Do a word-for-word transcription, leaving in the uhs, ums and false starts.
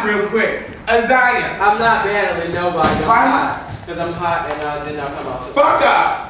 hot real quick. Isaiah. I'm not battling nobody. I'm Why? hot. Because I'm hot and uh, then I'll come off. Fuck up.